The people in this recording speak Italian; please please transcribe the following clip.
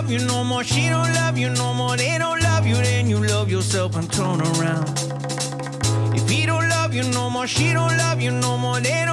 love you no more, she don't love you no more, they don't love you, then you love yourself and turn around. If he don't love you no more, she don't love you no more, they don't